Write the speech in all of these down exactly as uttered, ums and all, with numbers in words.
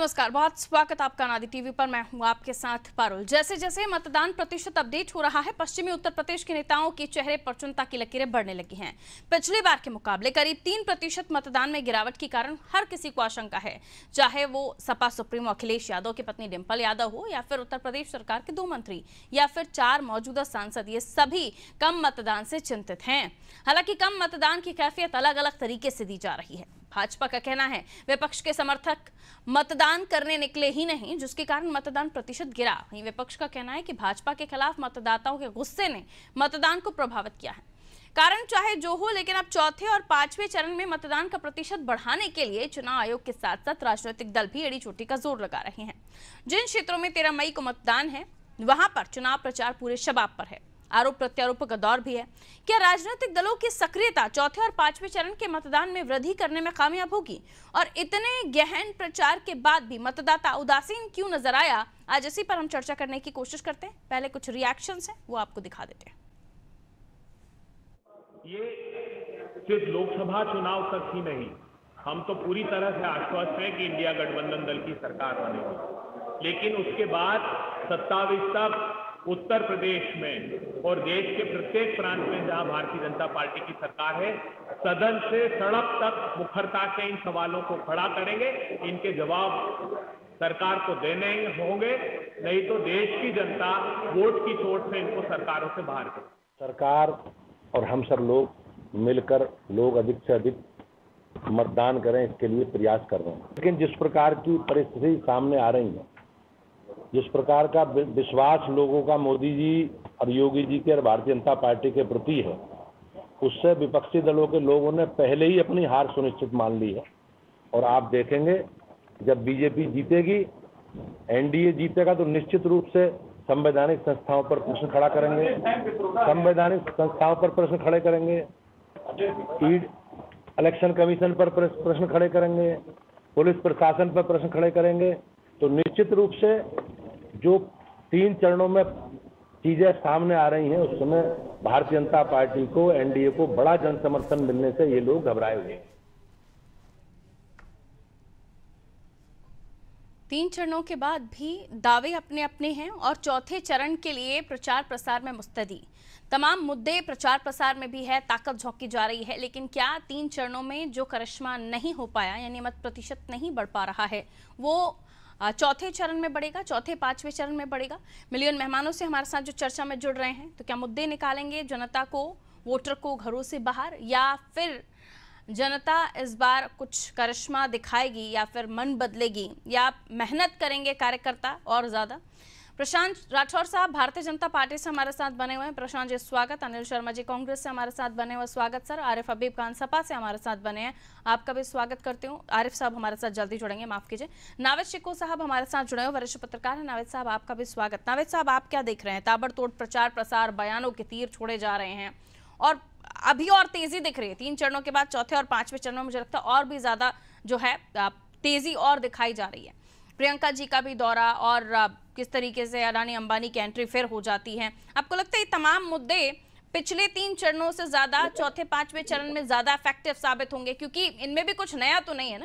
नमस्कार, बहुत स्वागत आपका नादी टीवी पर। मैं हूं आपके साथ पारुल। जैसे जैसे मतदान प्रतिशत अपडेट हो रहा है, पश्चिमी उत्तर प्रदेश के नेताओं के चेहरे पर चिंता की लकीरें बढ़ने लगी हैं। पिछली बार के मुकाबले करीब तीन प्रतिशत मतदान में गिरावट के कारण हर किसी को आशंका है, चाहे वो सपा सुप्रीमो अखिलेश यादव की पत्नी डिंपल यादव हो या फिर उत्तर प्रदेश सरकार के दो मंत्री या फिर चार मौजूदा सांसद, ये सभी कम मतदान से चिंतित हैं। हालांकि कम मतदान की कैफियत अलग अलग तरीके से दी जा रही है। भाजपा का कहना है विपक्ष के समर्थक मतदान करने निकले ही नहीं, जिसके कारण मतदान प्रतिशत गिरा। वहीं विपक्ष का कहना है कि भाजपा के खिलाफ मतदाताओं के गुस्से ने मतदान को प्रभावित किया है। कारण चाहे जो हो, लेकिन अब चौथे और पांचवें चरण में मतदान का प्रतिशत बढ़ाने के लिए चुनाव आयोग के साथ साथ राजनीतिक दल भी एड़ी चोटी का जोर लगा रहे हैं। जिन क्षेत्रों में तेरह मई को मतदान है, वहां पर चुनाव प्रचार पूरे शबाब पर है। आरोप प्रत्यारोप का दौर भी है। क्या राजनीतिक दलों की सक्रियता चौथे और पांचवें चरण के मतदान में वृद्धि करने में कामयाब होगी? और इतने गहन प्रचार के बाद भी मतदाता उदासीन क्यों नजर आया? आज इसी पर हम चर्चा करने की कोशिश करते हैं। पहले कुछ रिएक्शंस हैं, वो आपको दिखा देते हैं। ये सिर्फ लोकसभा चुनाव तक ही नहीं, हम तो पूरी तरह से आश्वस्त हैं कि इंडिया गठबंधन दल की सरकार बनेगी, लेकिन उसके बाद सत्ताईस तक उत्तर प्रदेश में और देश के प्रत्येक प्रांत में जहां भारतीय जनता पार्टी की सरकार है, सदन से सड़क तक मुखरता से इन सवालों को खड़ा करेंगे। इनके जवाब सरकार को देने होंगे, नहीं तो देश की जनता वोट की चोट से इनको सरकारों से बाहर करे। सरकार और हम सब लोग मिलकर लोग अधिक से अधिक मतदान करें, इसके लिए प्रयास कर रहे हैं। लेकिन जिस प्रकार की परिस्थिति सामने आ रही है, जिस प्रकार का विश्वास लोगों का मोदी जी और योगी जी के और भारतीय जनता पार्टी के प्रति है, उससे विपक्षी दलों के लोगों ने पहले ही अपनी हार सुनिश्चित मान ली है। और आप देखेंगे जब बीजेपी जीतेगी, एनडीए जीतेगा, तो निश्चित रूप से संवैधानिक संस्थाओं पर प्रश्न खड़ा करेंगे, संवैधानिक संस्थाओं पर प्रश्न खड़े करेंगे, इलेक्शन कमीशन पर प्रश्न खड़े करेंगे, पुलिस प्रशासन पर प्रश्न खड़े करेंगे। तो निश्चित रूप से जो तीन चरणों में चीजें सामने आ रही हैं, उस समय भारतीय जनता पार्टी को, एनडीए को बड़ा जन समर्थन मिलने से ये लोग घबराए हुए हैं। तीन चरणों के बाद भी दावे अपने अपने हैं और चौथे चरण के लिए प्रचार प्रसार में मुस्तैदी। तमाम मुद्दे प्रचार प्रसार में भी है, ताकत झोंकी जा रही है। लेकिन क्या तीन चरणों में जो करिश्मा नहीं हो पाया, यानी मत प्रतिशत नहीं बढ़ पा रहा है, वो चौथे चरण में बढ़ेगा, चौथे पांचवें चरण में बढ़ेगा? मिलियन मेहमानों से हमारे साथ जो चर्चा में जुड़ रहे हैं, तो क्या मुद्दे निकालेंगे जनता को, वोटर को घरों से बाहर, या फिर जनता इस बार कुछ करिश्मा दिखाएगी, या फिर मन बदलेगी, या मेहनत करेंगे कार्यकर्ता और ज्यादा? प्रशांत राठौर साहब भारतीय जनता पार्टी से हमारे साथ बने हुए हैं। प्रशांत जी स्वागत। अनिल शर्मा जी कांग्रेस से हमारे साथ बने हुए, स्वागत सर। आरिफ हबीब खान सपा से हमारे साथ बने हैं, आपका भी स्वागत करती हूँ। आरिफ साहब हमारे साथ जल्दी जुड़ेंगे, माफ कीजिए। नावेद शिको साहब हमारे साथ जुड़े हुए, वरिष्ठ पत्रकार हैं। नावेद साहब आपका भी स्वागत। नावेद साहब, आप क्या देख रहे हैं? ताबड़तोड़ प्रचार प्रसार, बयानों के तीर छोड़े जा रहे हैं और अभी और तेजी दिख रही है। तीन चरणों के बाद चौथे और पांचवें चरणों में मुझे लगता है और भी ज्यादा जो है तेजी और दिखाई जा रही है। प्रियंका जी का भी दौरा और किस तरीके से अडानी अंबानी की एंट्री फिर हो जाती है। आपको लगता है ये तमाम मुद्दे पिछले तीन चरणों से ज्यादा चौथे पांचवें चरण में ज्यादा इफेक्टिव साबित होंगे, क्योंकि इनमें भी कुछ नया तो नहीं है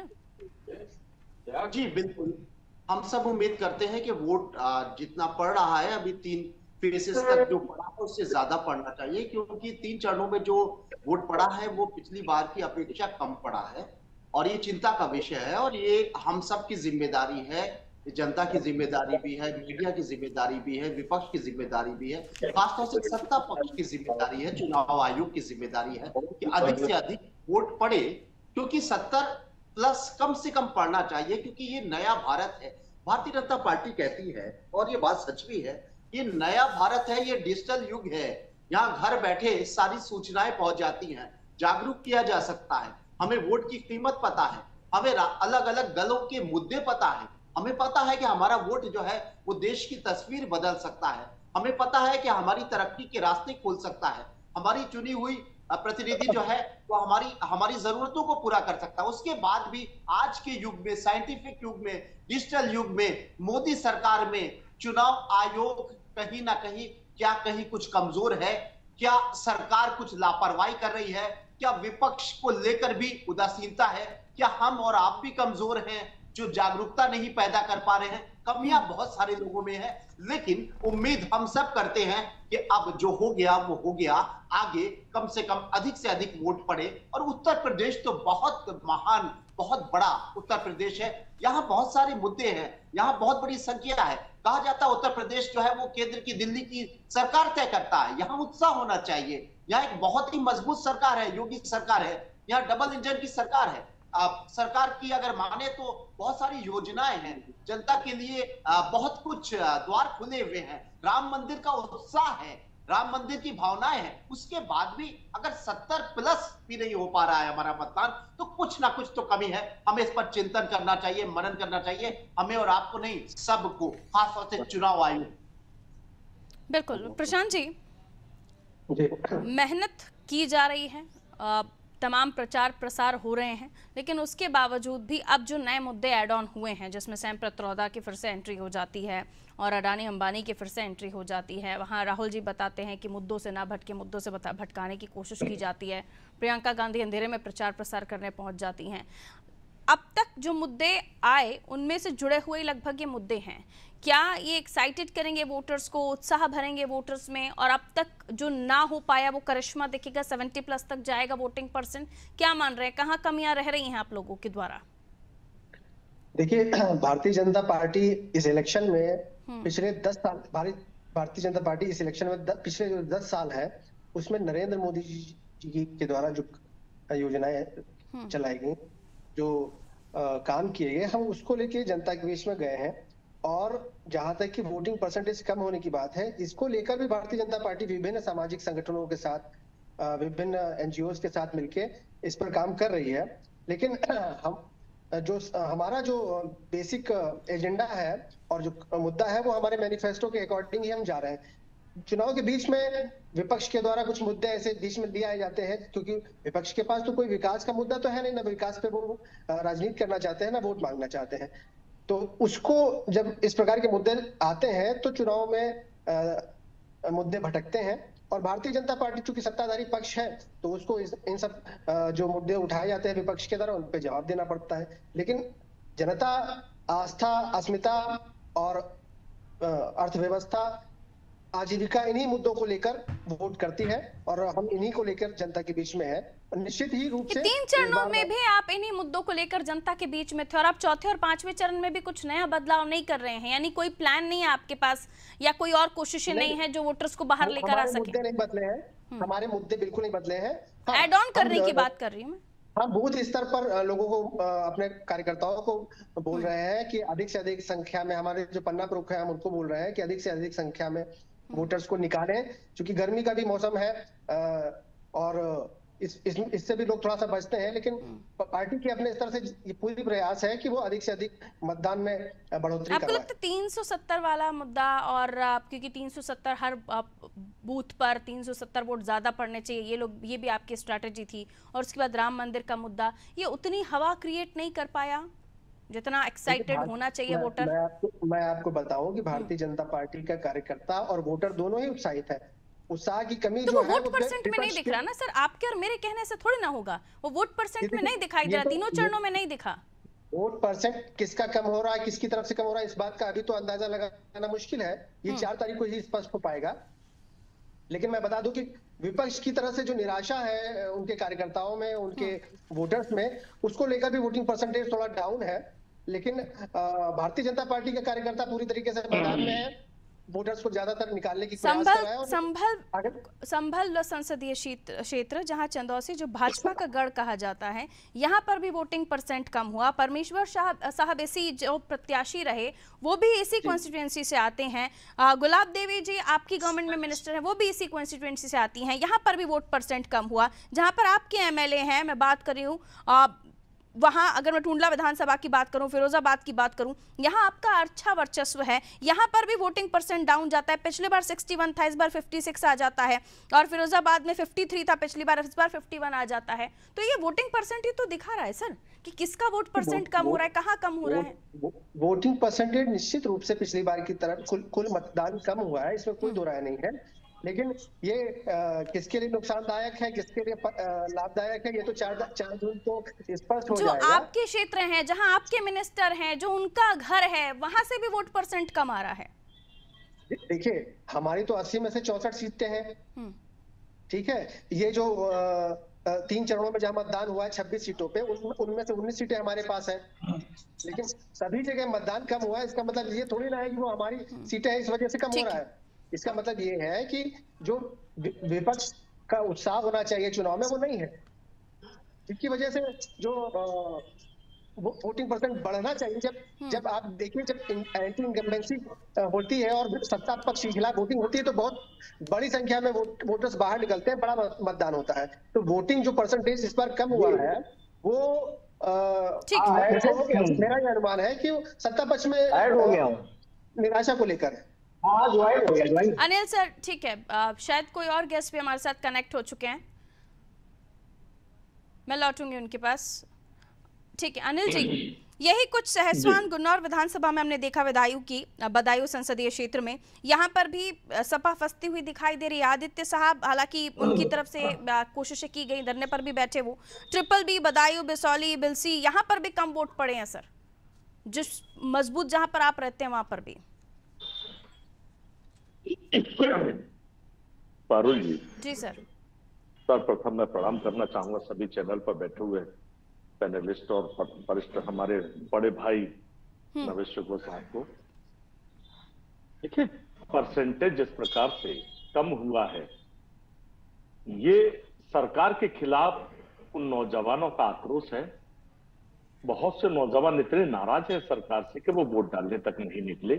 ना? जी बिल्कुल, हम सब उम्मीद करते हैं कि वोट जितना पड़ रहा है अभी तीन फेसेस तक जो पड़ा है उससे ज्यादा पड़ना चाहिए, क्योंकि तीन चरणों में जो वोट पड़ा है वो पिछली बार की अपेक्षा कम पड़ा है और ये चिंता का विषय है। और ये हम सब की जिम्मेदारी है, जनता की जिम्मेदारी भी है, मीडिया की जिम्मेदारी भी है, विपक्ष की जिम्मेदारी भी है, खासतौर से सत्ता पक्ष की जिम्मेदारी है, चुनाव आयोग की जिम्मेदारी है कि अधिक से अधिक वोट पड़े, क्योंकि सत्तर प्लस कम से कम पड़ना चाहिए, क्योंकि ये नया भारत है। भारतीय जनता पार्टी कहती है, और ये बात सच भी है, ये नया भारत है, ये डिजिटल युग है, यहाँ घर बैठे सारी सूचनाएं पहुंच जाती हैं, जागरूक किया जा सकता है, हमें वोट की कीमत पता है, हमें अलग अलग दलों के मुद्दे पता है, हमें पता है कि हमारा वोट जो है वो देश की तस्वीर बदल सकता है, हमें पता है कि हमारी तरक्की के रास्ते खोल सकता है, हमारी चुनी हुई प्रतिनिधि जो है वो हमारी हमारी जरूरतों को पूरा कर सकता है। उसके बाद भी आज के युग में, साइंटिफिक युग में, डिजिटल युग में, मोदी सरकार में चुनाव आयोग कहीं ना कहीं क्या कहीं कुछ कमजोर है? क्या सरकार कुछ लापरवाही कर रही है? क्या विपक्ष को लेकर भी उदासीनता है? क्या हम और आप भी कमजोर हैं? जो जागरूकता नहीं पैदा कर पा रहे हैं। कमियां बहुत सारे लोगों में है, लेकिन उम्मीद हम सब करते हैं कि अब जो हो गया वो हो गया, आगे कम से कम अधिक से अधिक वोट पड़े। और उत्तर प्रदेश तो बहुत महान, बहुत बड़ा उत्तर प्रदेश है, यहाँ बहुत सारे मुद्दे हैं, यहाँ बहुत बड़ी संख्या है। कहा जाता है उत्तर प्रदेश जो है वो केंद्र की, दिल्ली की सरकार तय करता है। यहाँ उत्साह होना चाहिए। यहाँ एक बहुत ही मजबूत सरकार है, योगी सरकार है, यहाँ डबल इंजन की सरकार है। आप सरकार की अगर माने तो बहुत सारी योजनाएं हैं जनता के लिए, बहुत कुछ द्वार खुले हुए हैं, राम मंदिर का उत्साह है, राम मंदिर की भावनाएं हैं। उसके बाद भी अगर सत्तर प्लस भी नहीं हो पा रहा है हमारा मतदान, तो कुछ ना कुछ तो कमी है। हमें इस पर चिंतन करना चाहिए, मनन करना चाहिए, हमें और आपको नहीं, सबको, खासतौर से चुनाव आयोग। बिल्कुल प्रशांत जी, मेहनत की जा रही है, आ, तमाम प्रचार प्रसार हो रहे हैं, लेकिन उसके बावजूद भी अब जो नए मुद्दे ऐड ऑन हुए हैं, जिसमें सैम पित्रोदा की फिर से एंट्री हो जाती है और अडानी अंबानी की फिर से एंट्री हो जाती है, वहाँ राहुल जी बताते हैं कि मुद्दों से ना भटके, मुद्दों से भटकाने की कोशिश की जाती है, प्रियंका गांधी अंधेरे में प्रचार प्रसार करने पहुंच जाती हैं। अब तक जो मुद्दे आए उनमें से जुड़े हुए लगभग ये मुद्दे हैं। क्या ये एक्साइटेड करेंगे वोटर्स को, उत्साह भरेंगे वोटर्स में, और अब तक जो ना हो पाया वो करिश्मा दिखेगा, सत्तर प्लस तक जाएगा वोटिंग परसेंट? क्या मान रहे हैं, कहाँ कमियां रह रही हैं आप लोगों के द्वारा? देखिए, भारतीय जनता पार्टी इस इलेक्शन में पिछले दस साल भारतीय जनता पार्टी इस इलेक्शन में द, पिछले जो दस साल है उसमें नरेंद्र मोदी जी के द्वारा जो योजनाएं चलाई गई, जो आ, काम किए गए, हम उसको लेके जनता के बीच में गए हैं। और जहां तक कि वोटिंग परसेंटेज कम होने की बात है, इसको लेकर भी भारतीय जनता पार्टी विभिन्न सामाजिक संगठनों के साथ, विभिन्न एनजीओ के साथ मिलके इस पर काम कर रही है। लेकिन हम जो हमारा जो बेसिक एजेंडा है और जो मुद्दा है वो हमारे मैनिफेस्टो के अकॉर्डिंग ही हम जा रहे हैं। चुनाव के बीच में विपक्ष के द्वारा कुछ मुद्दे ऐसे बीच में दिए जाते हैं, क्योंकि विपक्ष के पास तो कोई विकास का मुद्दा तो है नहीं, ना विकास पे वो राजनीति करना चाहते हैं, ना वोट मांगना चाहते हैं। तो उसको जब इस प्रकार के मुद्दे आते हैं तो चुनाव में आ, मुद्दे भटकते हैं। और भारतीय जनता पार्टी चूंकि सत्ताधारी पक्ष है तो उसको इस, इन सब आ, जो मुद्दे उठाए जाते हैं विपक्ष के द्वारा, उन पर जवाब देना पड़ता है। लेकिन जनता आस्था, अस्मिता और अर्थव्यवस्था, आजीविका, इन्हीं मुद्दों को लेकर वोट करती है और हम इन्हीं को लेकर जनता के बीच में है। निश्चित ही रूप से तीन चरणों में भी आप इन्हीं मुद्दों को लेकर जनता के बीच में थे और आप चौथे और पांचवें चरण में भी कुछ नया बदलाव नहीं कर रहे हैं, यानी कोई प्लान नहीं है आपके पास या कोई और कोशिशें नहीं, नहीं है जो वोटर्स को बाहर लेकर आ सके? मुद्दे नहीं बदले हैं, हमारे मुद्दे बिल्कुल नहीं बदले हैं। एड ऑन करने की बात कर रही हूँ मैं। हाँ, बूथ स्तर पर लोगों को, अपने कार्यकर्ताओं को बोल रहे हैं कि अधिक से अधिक संख्या में, हमारे जो पन्ना प्रमुख है हम उनको बोल रहे हैं कि अधिक से अधिक संख्या में वोटर्स को निकालें, क्योंकि गर्मी का भी मौसम है और इस, इस इससे भी लोग थोड़ा सा बचते हैं। लेकिन पार्टी के अपने स्तर से ये पूरी प्रयास है कि वो अधिक से अधिक मतदान में बढ़ोतरी करवाए। आपको लगता है तीन सौ सत्तर वाला मुद्दा, और क्योंकि तीन सौ सत्तर हर बूथ पर तीन सौ सत्तर वोट ज्यादा पड़ने चाहिए, ये लोग, ये भी आपकी स्ट्रैटेजी थी, और उसके बाद राम मंदिर का मुद्दा, ये उतनी हवा क्रिएट नहीं कर पाया जितना एक्साइटेड होना चाहिए वोटर? मैं आपको मैं आपको बताऊं कि भारतीय जनता पार्टी का कार्यकर्ता और वोटर दोनों ही उत्साहित है। उत्साह की कमी तो जो वो है वोट परसेंट में नहीं दिख रहा ना सर, आपके और मेरे कहने से थोड़ी ना होगा, वो वोट परसेंट में नहीं दिखाई दे रहा, तीनों चरणों में नहीं दिखा। वोट परसेंट किसका कम हो रहा है, किसकी तरफ से कम हो रहा है, इस बात का अभी तो अंदाजा लगाना मुश्किल है। ये चार तारीख को ही स्पष्ट हो पाएगा। लेकिन मैं बता दूं कि विपक्ष की तरफ से जो निराशा है उनके कार्यकर्ताओं में, उनके वोटर्स में, उसको लेकर भी वोटिंग परसेंटेज थोड़ा डाउन है। लेकिन भारतीय जनता पार्टी का कार्यकर्ता पूरी तरीके से मैदान में है, वोटर्स को ज्यादातर निकालने की प्रयास कर रहा है। संभल संभल संसदीय क्षेत्र जहां चंदौसी जो भाजपा का गढ़ कहा जाता है, यहां पर भी वोटिंग परसेंट कम हुआ। परमेश्वर साहब इसी जो प्रत्याशी रहे वो भी इसी कॉन्स्टिट्यूएंसी से आते हैं। गुलाब देवी जी आपकी गवर्नमेंट में मिनिस्टर हैं, वो भी इसी कॉन्स्टिट्यूएंसी से आती हैं। यहाँ पर भी वोट परसेंट कम हुआ। जहाँ पर आपके एमएलए हैं, मैं बात कर रही हूँ वहाँ, अगर मैं टूंडला विधानसभा की बात करूं, फिरोजाबाद की बात करूं, यहाँ आपका अच्छा वर्चस्व है, यहाँ पर भी वोटिंग परसेंट डाउन जाता है। पिछली बार इकसठ था, इस बार छप्पन आ जाता है, और फिरोजाबाद में तिरेपन था पिछली बार, इस बार इक्यावन आ जाता है। तो ये वोटिंग परसेंट ही तो दिखा रहा है सर कि किसका वोट परसेंट कम हो रहा है, कहाँ कम हो रहा है। वोटिंग परसेंटेज निश्चित रूप से पिछली बार की तरह कुल कुल मतदान कम हुआ है, इसमें कोई दो राय नहीं है। लेकिन ये आ, किसके लिए नुकसानदायक है, किसके लिए लाभदायक है, ये तो चार चार जून को स्पष्ट हो जो जाएगा। आपके क्षेत्र हैं, जहां आपके मिनिस्टर हैं, जो उनका घर है, वहां से भी वोट परसेंट कम आ रहा है। देखिए, हमारी तो अस्सी में से चौसठ सीटें हैं, ठीक है। ये जो आ, तीन चरणों में जहां मतदान हुआ है छब्बीस सीटों पे, उन, उनमें से उन्नीस सीटें हमारे पास है, लेकिन सभी जगह मतदान कम हुआ है। इसका मतलब ये थोड़ी ना है कि वो हमारी सीटें हैं इस वजह से कम हो रहा है। इसका मतलब ये है कि जो विपक्ष का उत्साह होना चाहिए चुनाव में वो नहीं है, जिसकी वजह से जो वोटिंग परसेंट बढ़ना चाहिए। जब जब आप देखिए, जब एंटी इनकम्बेंसी होती है और सत्ता पक्ष के खिलाफ वोटिंग होती है तो बहुत बड़ी संख्या में वोट, वोटर्स बाहर निकलते हैं, बड़ा मतदान होता है। तो वोटिंग जो परसेंटेज इस बार कम हुआ है वो आ, मेरा ये अनुमान है कि सत्ता पक्ष में हो गया निराशा को लेकर। अनिल सर, ठीक है, शायद कोई और गेस्ट भी हमारे साथ कनेक्ट हो चुके हैं, मैं लौटूंगी उनके पास। ठीक है अनिल जी, यही कुछ सहसवान गुन्नौर विधानसभा में हमने देखा, बदायूं की बदायूं संसदीय क्षेत्र में, यहाँ पर भी सपा फंसती हुई दिखाई दे रही है। आदित्य साहब, हालांकि उनकी तरफ से कोशिशें की गई, धरने पर भी बैठे वो। ट्रिपल बी, बदायूं, बिसौली, बिलसी, यहाँ पर भी कम वोट पड़े हैं सर, जिस मजबूत जहां पर आप रहते हैं वहां पर भी। पारुल जी जी सर। सर्वप्रथम मैं प्रणाम करना चाहूंगा सभी चैनल पर बैठे हुए पैनलिस्ट और वरिष्ठ हमारे बड़े भाई नवेश शुक्ला साहब को। देखिए, परसेंटेज जिस प्रकार से कम हुआ है, ये सरकार के खिलाफ उन नौजवानों का आक्रोश है। बहुत से नौजवान इतने नाराज हैं सरकार से कि वो वोट डालने तक नहीं निकले।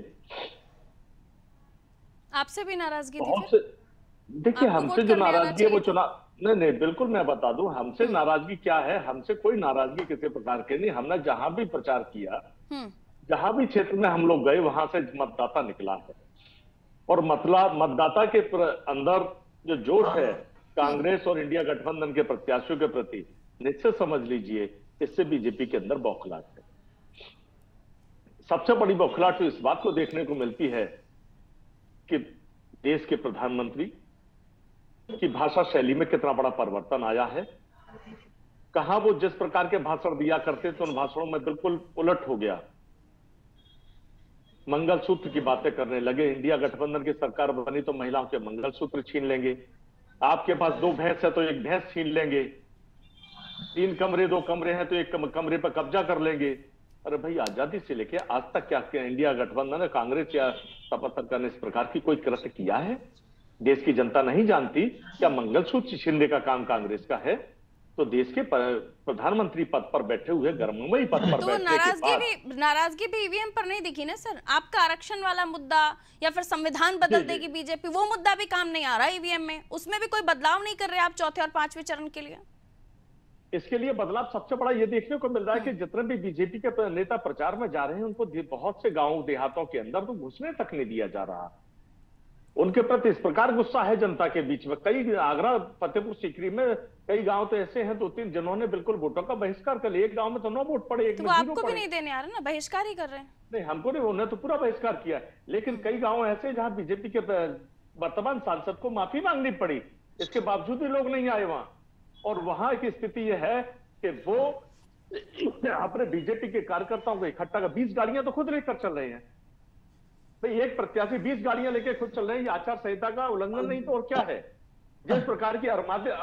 आपसे भी नाराजगी बहुत से, देखिए हमसे जो नाराजगी है वो चुनाव, नहीं नहीं बिल्कुल मैं बता दूं, हमसे नाराजगी क्या है। हमसे कोई नाराजगी किसी प्रकार की नहीं। हमने जहां भी प्रचार किया, जहां भी क्षेत्र में हम लोग गए, वहां से मतदाता निकला है। और मतलब मतदाता के अंदर जो जोश है कांग्रेस और इंडिया गठबंधन के प्रत्याशियों के प्रति, निश्चित समझ लीजिए इससे बीजेपी के अंदर बौखलाहट है। सबसे बड़ी बौखलाहट तो इस बात को देखने को मिलती है कि देश के प्रधानमंत्री की भाषा शैली में कितना बड़ा परिवर्तन आया है। कहां वो जिस प्रकार के भाषण दिया करते थे, उन भाषणों में बिल्कुल उलट हो गया। मंगलसूत्र की बातें करने लगे। इंडिया गठबंधन की सरकार बनी तो महिलाओं के मंगलसूत्र छीन लेंगे। आपके पास दो भैंस है तो एक भैंस छीन लेंगे। तीन कमरे दो कमरे हैं तो एक कमरे पर कब्जा कर लेंगे। अरे भाई, आजादी से लेके आज तक क्या, क्या इंडिया गठबंधन है, कांग्रेस या सपा सरकार ने इस प्रकार की कोई कृत्य किया है? देश की जनता नहीं जानती क्या मंगलसूत्र छीनने का काम कांग्रेस का है? तो देश के प्रधानमंत्री पद पर बैठे हुए, गर्ममयी पद पर तो बैठने नाराजगी के भी नाराजगी भी ईवीएम पर नहीं दिखी ना सर। आपका आरक्षण वाला मुद्दा या फिर संविधान बदल देगी बीजेपी, वो मुद्दा भी काम नहीं आ रहा ईवीएम में, उसमें भी कोई बदलाव नहीं कर रहे आप चौथे और पांचवें चरण के लिए। इसके लिए बदलाव सबसे बड़ा ये देखने को मिल रहा है कि जितने भी बीजेपी के नेता प्रचार में जा रहे हैं, उनको बहुत से गांव देहातों के अंदर तो घुसने तक नहीं दिया जा रहा। उनके प्रति इस प्रकार गुस्सा है जनता के बीच में। कई आगरा, फतेहपुर सीकरी में कई गांव तो ऐसे हैं दो तीन जिन्होंने बिल्कुल वोटों का बहिष्कार कर लिया। एक गांव में तो नौ वोट पड़े, एक तो में जीरो आपको पड़े। भी नहीं देने आ रहे ना, बहिष्कार ही कर रहे हैं। नहीं, हमको नहीं, उन्होंने तो पूरा बहिष्कार किया। लेकिन कई गांव ऐसे जहां बीजेपी के वर्तमान सांसद को माफी मांगनी पड़ी, इसके बावजूद भी लोग नहीं आए वहां। और वहां की स्थिति यह है कि वो अपने बीजेपी के कार्यकर्ताओं को इकट्ठा कर बीस गाड़ियां तो खुद लेकर चल रहे हैं। भाई, एक प्रत्याशी बीस गाड़ियां लेके खुद चल रहे हैं, ये आचार संहिता का उल्लंघन नहीं तो और क्या है? जिस प्रकार की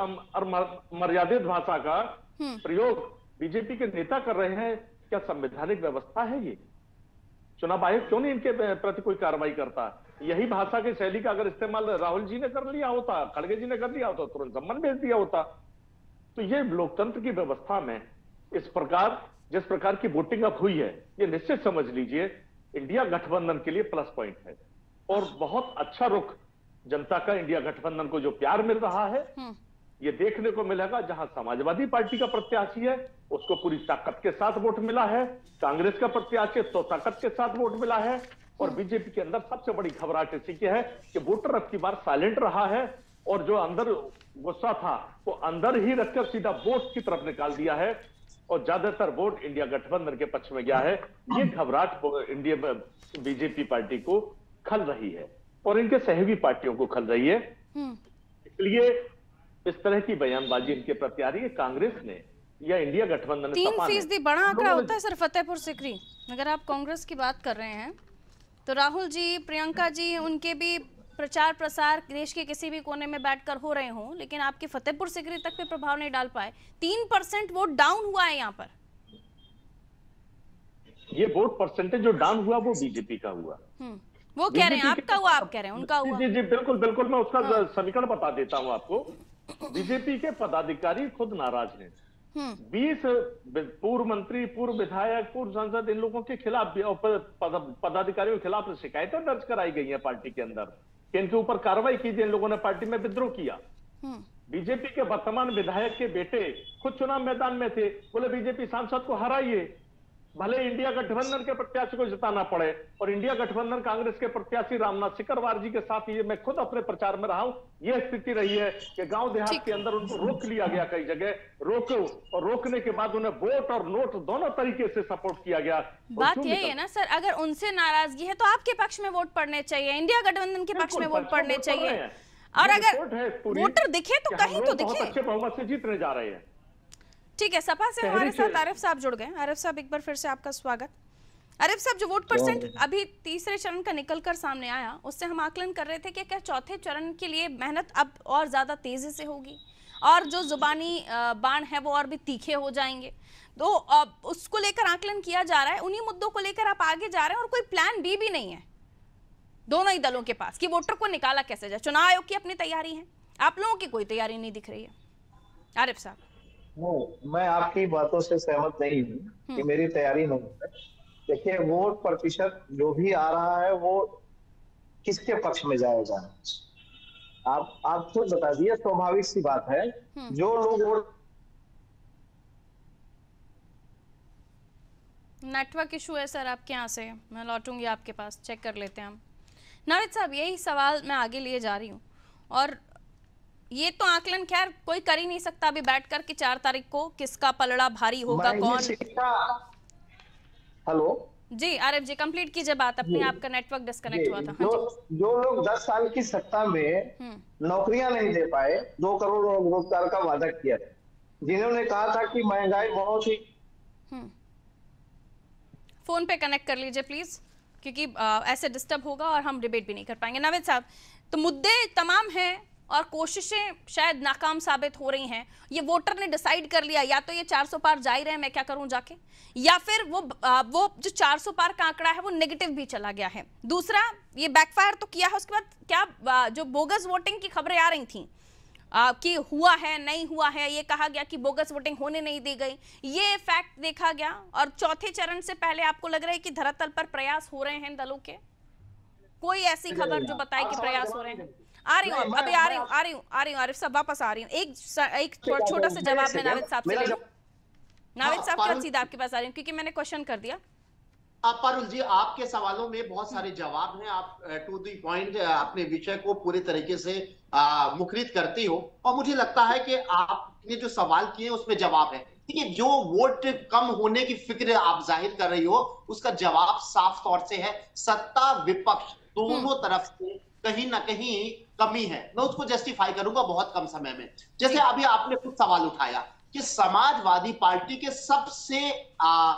मर्यादित भाषा का प्रयोग बीजेपी के नेता कर रहे हैं, क्या संवैधानिक व्यवस्था है ये? चुनाव आयोग क्यों नहीं इनके प्रति कोई कार्रवाई करता? यही भाषा की शैली का अगर इस्तेमाल राहुल जी ने कर लिया होता, खड़गे जी ने कर लिया होता, तुरंत सम्मन भेज दिया होता। तो ये लोकतंत्र की व्यवस्था में इस प्रकार जिस प्रकार की वोटिंग अब हुई है, ये निश्चित समझ लीजिए इंडिया गठबंधन के लिए प्लस पॉइंट है। और बहुत अच्छा रुख जनता का इंडिया गठबंधन को जो प्यार मिल रहा है, ये देखने को मिलेगा। जहां समाजवादी पार्टी का प्रत्याशी है उसको पूरी ताकत के साथ वोट मिला है, कांग्रेस का प्रत्याशी तो ताकत के साथ वोट मिला है। और बीजेपी के अंदर सबसे बड़ी घबराहट इसी की है कि वोटर अब की बार साइलेंट रहा है और जो अंदर गुस्सा था वो अंदर ही रखकर सीधा वोट की तरफ निकाल दिया है और ज्यादातर वोट इंडिया गठबंधन के पक्ष में गया है। ये घबराहट इंडिया बीजेपी पार्टी को खल रही है और इनके सहयोगी पार्टियों को खल रही है। इसलिए इस तरह की बयानबाजी इनके प्रति आ रही है। कांग्रेस ने या इंडिया गठबंधन ने, तीन फीसदी बड़ा आंकड़ा होता है सर फतेहपुर सिकरी। अगर आप कांग्रेस की बात कर रहे हैं तो राहुल जी, प्रियंका जी, उनके भी प्रचार प्रसार देश के किसी भी कोने में बैठकर हो रहे हों, लेकिन आपके फतेहपुर सिकरी तक पे प्रभाव नहीं डाल पाए। तीन परसेंट वोट डाउन हुआ है यहाँ पर। ये वोट परसेंटेज जो डाउन हुआ वो बीजेपी का हुआ। वो कह रहे हैं आपका हुआ, आप कह रहे हैं उनका हुआ। जी जी बिल्कुल बिल्कुल, मैं उसका हाँ। समीकरण बता देता हूं आपको। बीजेपी के पदाधिकारी खुद नाराज हैं। बीस पूर्व मंत्री, पूर्व विधायक, पूर्व सांसद, इन लोगों के खिलाफ पदाधिकारियों के खिलाफ शिकायतें दर्ज कराई गई हैं पार्टी के अंदर कि इनके ऊपर कार्रवाई कीजिए, इन लोगों ने पार्टी में विद्रोह किया। बीजेपी के वर्तमान विधायक के बेटे खुद चुनाव मैदान में थे, बोले बीजेपी सांसद को हराइए, भले इंडिया गठबंधन के प्रत्याशी को जिताना पड़े। और इंडिया गठबंधन कांग्रेस के प्रत्याशी रामनाथ सिकरवार जी के साथ ये मैं खुद अपने प्रचार में रहा हूं, ये स्थिति रही है कि गांव देहात के अंदर उनको रोक लिया गया, कई जगह रोको, और रोकने के बाद उन्हें वोट और नोट दोनों तरीके से सपोर्ट किया गया। बात यही है ना सर, अगर उनसे नाराजगी है तो आपके पक्ष में वोट पड़ने चाहिए, इंडिया गठबंधन के पक्ष में वोट पड़ने चाहिए। और अगर वोटर दिखे तो कहीं तो दिखे। अच्छे बहुमत से जीतने जा रहे हैं। ठीक है, सपा से हमारे साथ आरिफ साहब जुड़ गए। आरिफ साहब, एक बार फिर से आपका स्वागत। आरिफ साहब, जो वोट परसेंट अभी तीसरे चरण का निकलकर सामने आया, उससे हम आकलन कर रहे थे कि क्या चौथे चरण के लिए मेहनत अब और ज्यादा तेजी से होगी और जो जुबानी बाण है वो और भी तीखे हो जाएंगे, तो उसको लेकर आकलन किया जा रहा है। उन्हीं मुद्दों को लेकर आप आगे जा रहे हैं और कोई प्लान बी भी नहीं है दोनों ही दलों के पास कि वोटर को निकाला कैसे जाए। चुनाव आयोग की अपनी तैयारी है, आप लोगों की कोई तैयारी नहीं दिख रही है। आरिफ साहब, नहीं, मैं आपकी बातों से सहमत नहीं हूँ कि मेरी तैयारी नहीं है। देखिए, वोट प्रतिशत जो भी आ रहा है वो किसके पक्ष में जाएगा, आप आप खुद बता दिए। स्वाभाविक सी बात है, जो लोग वोट। नेटवर्क इशू है सर आपके यहाँ से, मैं लौटूंगी आपके पास, चेक कर लेते हैं हम। नाविद साहब, यही सवाल मैं आगे लिए जा रही हूँ और ये तो आकलन खैर कोई कर ही नहीं सकता अभी बैठकर कि चार तारीख को किसका पलड़ा भारी होगा, कौन। हेलो जी आरिफ जी, कंप्लीट कीजिए बात अपनी, आपका नेटवर्क डिस्कनेक्ट हुआ था। हाँ जो, जो लोग दस साल की सत्ता में नौकरियां नहीं दे पाए, दो करोड़ रोजगार का वादा किया, जिन्होंने कहा था कि महंगाई बहुत ही। फोन पे कनेक्ट कर लीजिए प्लीज, क्योंकि आ, ऐसे डिस्टर्ब होगा और हम डिबेट भी नहीं कर पाएंगे। नाविद साहब, तो मुद्दे तमाम हैं और कोशिशें शायद नाकाम साबित हो रही हैं। ये वोटर ने डिसाइड कर लिया, या तो ये चार सौ पार जा ही रहे हैं, मैं क्या करूं जाके, या फिर वो वो जो चार सौ पार का आंकड़ा है वो नेगेटिव भी चला गया है। दूसरा, ये बैकफायर तो किया है। उसके बाद क्या जो बोगस वोटिंग की खबरें आ रही थी कि हुआ है नहीं हुआ है, ये कहा गया कि बोगस वोटिंग होने नहीं दी गई, ये फैक्ट देखा गया। और चौथे चरण से पहले आपको लग रहा है कि धरातल पर प्रयास हो रहे हैं दलों के? कोई ऐसी खबर जो बताए कि प्रयास हो रहे हैं? आ रही हूँ अभी आ रही हूँ आ रही हूँ आ रही हूँ आरिफ साहब, वापस आ रही हूँ। एक एक छोटा सा जवाब मैं नाविद साहब से ले लूं। नाविद साहब के बाद सीधा आपके पास आ रही हूँ क्योंकि मैंने क्वेश्चन कर दिया। आप पारुल जी, आपके सवालों में बहुत सारे जवाब हैं, आप टू द पॉइंट अपने विषय को पूरे तरीके से मुखरित करती हो और मुझे लगता है कि आपने जो सवाल किए उसमें जवाब है। देखिए, जो वोट कम होने की फिक्र आप जाहिर कर रही हो उसका जवाब साफ तौर से है, सत्ता विपक्ष दोनों तरफ से कहीं ना कहीं कमी है। मैं उसको जस्टिफाई करूंगा बहुत कम समय में। जैसे अभी आपने कुछ सवाल उठाया कि समाजवादी पार्टी के सबसे आ,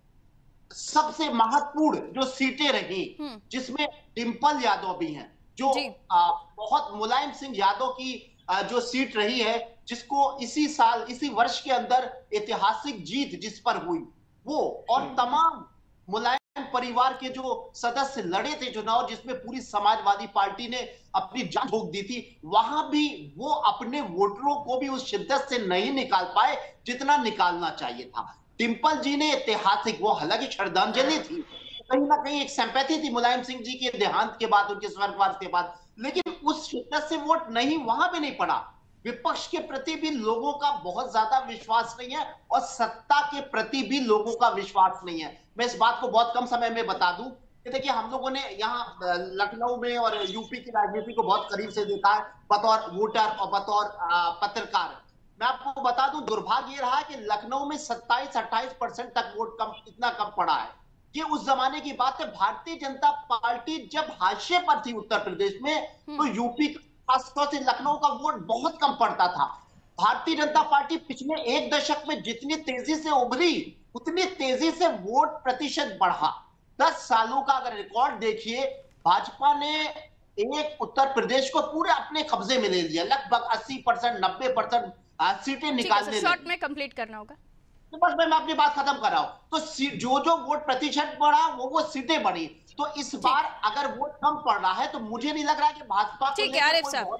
सबसे महत्वपूर्ण जो सीटें रही जिसमें डिंपल यादव भी हैं, जो आ, बहुत मुलायम सिंह यादव की आ, जो सीट रही है, जिसको इसी साल इसी वर्ष के अंदर ऐतिहासिक जीत जिस पर हुई वो, और तमाम मुलायम परिवार के जो सदस्य लड़े थे चुनाव जिसमें पूरी समाजवादी पार्टी ने अपनी जान झोंक दी थी, वहां भी वो अपने वोटरों को भी उस शिद्दत से नहीं निकाल पाए जितना निकालना चाहिए था। डिंपल जी ने ऐतिहासिक, वो हालांकि श्रद्धांजलि थी, कहीं ना कहीं एक सिंपैथी थी मुलायम सिंह जी के देहांत के बाद, उनके स्वर्गवास के बाद, लेकिन उस शिद्दत से वोट नहीं वहां पे नहीं पड़ा। विपक्ष के प्रति भी लोगों का बहुत ज्यादा विश्वास नहीं है और सत्ता के प्रति भी लोगों का विश्वास नहीं है। मैं इस बात को बहुत कम समय में बता दूं कि देखिए, हम लोगों ने यहाँ लखनऊ में और यूपी की राजनीति को बहुत करीब से देखा है बतौर वोटर और बतौर पत्रकार। मैं आपको बता दूं, दुर्भाग्य ये रहा कि लखनऊ में सत्ताईस अट्ठाईस परसेंट तक वोट कम, इतना कम पड़ा है। ये उस जमाने की बात है। भारतीय जनता पार्टी जब हाशिए पर थी उत्तर प्रदेश में, तो यूपी खासतौर से लखनऊ का वोट बहुत कम पड़ता था। भारतीय जनता पार्टी पिछले एक दशक में जितनी तेजी से उभरी उतनी तेजी से वोट प्रतिशत बढ़ा। दस सालों का अगर रिकॉर्ड देखिए, भाजपा ने एक उत्तर प्रदेश को पूरे अपने कब्जे में ले लिया, लगभग अस्सी परसेंट नब्बे परसेंट सीटें निकालने। शॉर्ट में कंप्लीट करना होगा। तो बस मैं अपनी बात खत्म कर रहा हूं। तो जो जो वोट प्रतिशत बढ़ा वो वो सीटें बढ़ी। तो इस बार अगर वोट कम पड़ रहा है तो मुझे नहीं लग रहा कि भाजपा ठीक है आरिफ साहब,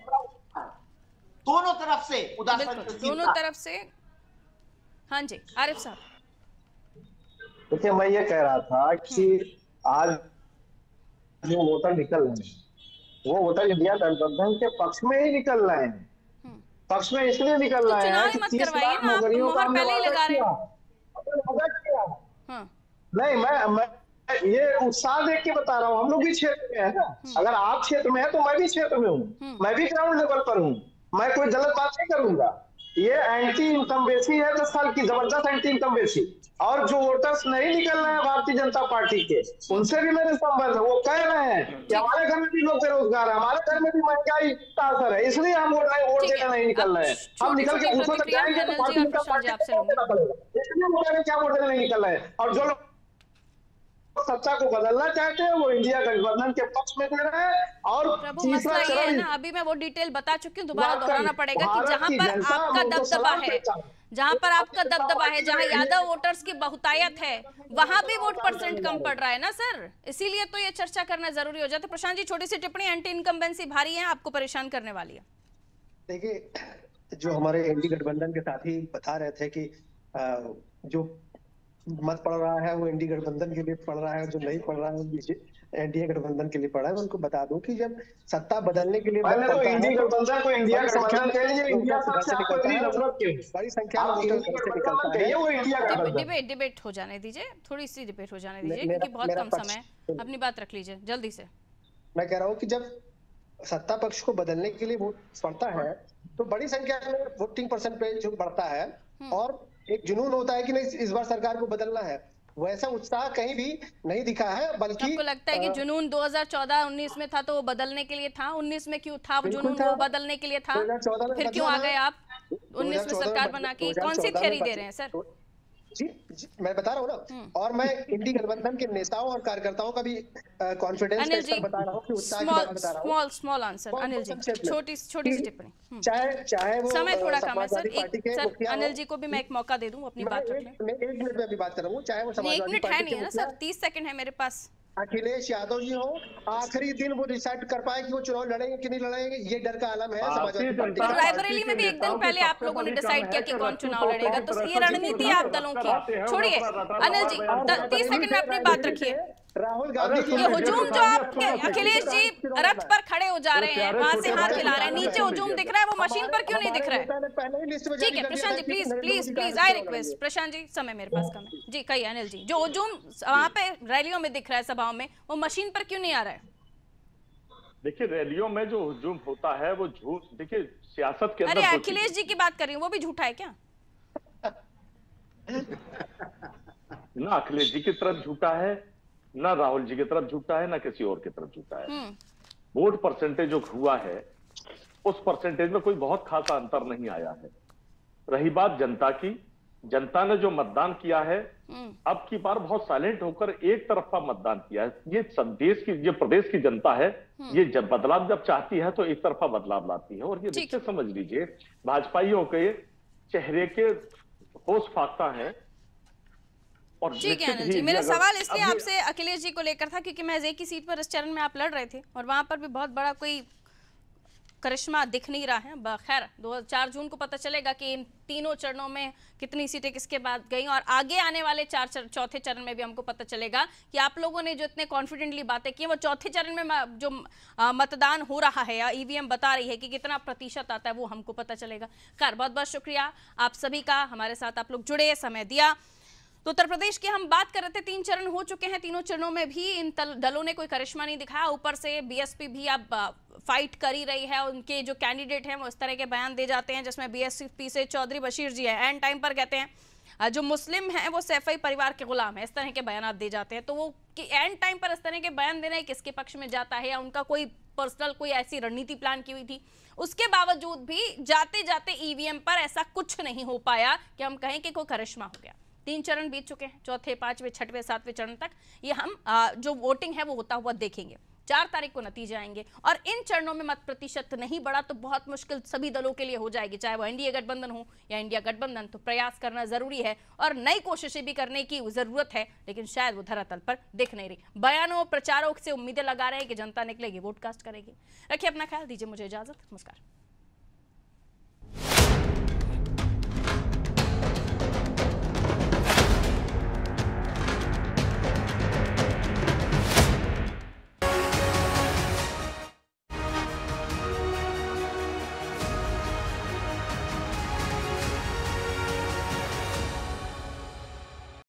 दोनों तरफ से उदाहरण दोनों तरफ से। हाँ जी आरिफ साहब, देखिए मैं ये कह रहा था कि आज जो वोटर निकल रहे हैं वो वोटर इंडिया गठबंधन के पक्ष में ही निकल रहे हैं। पक्ष में इसलिए निकल रहे हैं कि तीस लाख नौकरियों का हमने वादा किया, वादा किया। नहीं मैं मैं ये उत्साह देख के बता रहा हूँ, हम लोग भी क्षेत्र में है ना। अगर आप क्षेत्र में है तो मैं भी क्षेत्र में हूँ, मैं भी ग्राउंड लेवल पर हूँ, मैं कोई गलत बात नहीं करूंगा। ये एंटी इनकम्बेंसी है दस साल की, जबरदस्त एंटी इनकम्बेंसी। और जो वोटर्स नहीं निकल रहे हैं भारतीय जनता पार्टी के, उनसे भी मेरे संबंध है। वो कह रहे हैं कि हमारे घर में भी लोग बेरोजगार है, हमारे घर में भी महंगाई का असर है, इसलिए हम वोट नहीं वोट देने नहीं निकल रहे हैं। हम निकल के दूसरों तक जाएंगे तो भारतीय जनता पार्टी को वोट देना पड़ेगा, इसलिए वो कह रहे हैं क्या वोट देने नहीं निकल रहे हैं। और जो लोग सत्ता को बदलना चाहते हैं वो इंडिया गठबंधन के पक्ष में दे रहे हैं। और मसला ये है ना, अभी मैं वो डिटेल बता चुकी हूँ, दोबारा दोहराना पड़ेगा कि जहां पर आपका दबदबा है, जहां पर आपका दबदबा है, जहां यादव वोटर्स की बहुतायत है, वहां भी वोट परसेंट कम पड़ रहा है ना सर। इसीलिए तो ये चर्चा करना जरूरी हो जाता है। प्रशांत जी छोटी सी टिप्पणी, एंटी इनकम्बेंसी भारी है, आपको परेशान करने वाली है। देखिए जो हमारे एनडीए गठबंधन के साथी बता रहे थे कि जो मत पड़ रहा है वो एनडीए गठबंधन के लिए पड़ रहा है, जो नहीं पड़ रहा है एनडीए गठबंधन के लिए पड़ा है। उनको बता दूं कि जब सत्ता बदलने के लिए पहले तो एनडीए गठबंधन को इंडिया गठबंधन कह लीजिए, इंडिया से बड़ी संख्या में डिबेट डिबेट हो जाने दीजिए, थोड़ी सी डिबेट हो जाने दीजिए क्योंकि बहुत कम समय, अपनी बात रख लीजिए जल्दी से। मैं कह रहा हूँ कि जब सत्ता पक्ष को बदलने के लिए वोट पड़ता है तो बड़ी संख्या में वोटिंग परसेंटेज बढ़ता है और एक जुनून होता है कि नहीं इस बार सरकार को बदलना है। वैसा उत्साह कहीं भी नहीं दिखा है, बल्कि आपको लगता है कि जुनून दो हज़ार चौदह उन्नीस में था तो वो बदलने के लिए था, उन्नीस में क्यों था वो जुनून, वो बदलने के लिए था, फिर क्यों आ गए आप उन्नीस में सरकार बना के? कौन सी थ्योरी दे रहे हैं सर? जी, जी मैं बता रहा हूँ ना। और मैं इंडी गठबंधन के नेताओं और कार्यकर्ताओं का भी कॉन्फिडेंस के साथ बता रहा हूँ कि उत्साह की बात बता रहा हूँ। Small small answer Anil ji, छोटी छोटी सी टिप्पणी। चाहे चाहे वो समय थोड़ा कम है सर, एक सर अनिल जी को भी मैं एक मौका दे दूं अपनी बात रखने। मैं एक मिनट में अभी बात कर रहा हूँ। चाहे वो समाजवादी पार्टी, एक मिनट है नहीं है ना सर, तीस सेकंड है मेरे पास। अखिलेश यादव जी हो, आखिरी दिन वो डिसाइड कर पाए कि वो चुनाव लड़ेंगे कि नहीं लड़ेंगे, ये डर का आलम है समाजवादी पार्टी। और रायबरेली में भी एक दिन पहले आप लोगों ने डिसाइड किया कि कौन चुनाव लड़ेगा, तो ये रणनीति है आप दलों की। छोड़िए अनिल जी, तीस सेकंड में अपनी बात रखिए। राहुल गांधी ये हुजूम जो आपके अखिलेश जी रथ पर खड़े हो जा रहे हैं, वहां से हाथ हिला रहे हैं, नीचे हुजूम दिख रहा है, वो मशीन पर क्यों नहीं दिख रहा है? ठीक है Prashant ji, please please please I request. Prashant ji समय मेरे पास कम है जी, कहिए अनिल जी, जो हुजूम वहां पे रैलियों में दिख रहा है, सभाओं में, वो मशीन पर क्यों नहीं आ रहा है? देखिए रैलियों में जो हुजूम होता है वो झूठ, देखिए सियासत के अंदर। अरे अखिलेश जी की बात कर रही हूँ, वो भी झूठा है क्या? ना अखिलेश जी की तरफ झूठा है, ना राहुल जी की तरफ झूठा है, ना किसी और की तरफ झूठा है। वोट परसेंटेज जो हुआ है उस परसेंटेज में कोई बहुत खासा अंतर नहीं आया है। रही बात जनता की, जनता ने जो मतदान किया है अब की बार बहुत साइलेंट होकर एक तरफा मतदान किया है। ये देश की, ये प्रदेश की जनता है, ये जब बदलाव जब चाहती है तो एक तरफा बदलाव लाती है। और ये देखिए समझ लीजिए भाजपाइयों के चेहरे के होश फाख्ता है। ठीक है अनिल जी, मेरा सवाल इसलिए आपसे अखिलेश जी को लेकर था क्योंकि मैं एक ही सीट पर इस चरण में आप लड़ रहे थे और वहां पर भी बहुत बड़ा कोई करिश्मा दिख नहीं रहा है। खैर दो चार जून को पता चलेगा कि इन तीनों चरणों में कितनी सीटें किसके बाद गई और आगे आने वाले चार चर, चौथे चरण में भी हमको पता चलेगा कि आप लोगों ने जो इतने कॉन्फिडेंटली बातें की वो चौथे चरण में जो आ, मतदान हो रहा है या ईवीएम बता रही है कि कितना प्रतिशत आता है वो हमको पता चलेगा। खैर बहुत बहुत शुक्रिया आप सभी का, हमारे साथ आप लोग जुड़े, समय दिया। तो उत्तर प्रदेश की हम बात कर रहे थे, तीन चरण हो चुके हैं, तीनों चरणों में भी इन दलों ने कोई करिश्मा नहीं दिखाया। ऊपर से बीएसपी भी अब फाइट कर ही रही है, उनके जो कैंडिडेट हैं वो इस तरह के बयान दे जाते हैं जिसमें बीएसपी से चौधरी बशीर जी है, एंड टाइम पर कहते हैं जो मुस्लिम हैं वो सैफई परिवार के गुलाम हैं, इस तरह के बयान दे जाते हैं। तो वो कि एंड टाइम पर इस तरह के बयान देना किसके पक्ष में जाता है, या उनका कोई पर्सनल कोई ऐसी रणनीति प्लान की हुई थी? उसके बावजूद भी जाते जाते ईवीएम पर ऐसा कुछ नहीं हो पाया कि हम कहें कि कोई करिश्मा हो गया। तीन चरण बीत चुके हैं, चौथे, पांचवें, छठवें, सातवें चरण तक ये हम आ, जो वोटिंग है वो होता हुआ देखेंगे। चार तारीख को नतीजे आएंगे और इन चरणों में मत प्रतिशत नहीं बढ़ा तो बहुत मुश्किल सभी दलों के लिए हो जाएगी, चाहे वो एनडीए गठबंधन हो या इंडिया गठबंधन। तो प्रयास करना जरूरी है और नई कोशिशें भी करने की जरूरत है, लेकिन शायद वो धरातल पर दिख नहीं रही। बयानों, प्रचारों से उम्मीदें लगा रहे हैं कि जनता निकलेगी, वोट कास्ट करेगी। रखिए अपना ख्याल, दीजिए मुझे इजाजत, नमस्कार।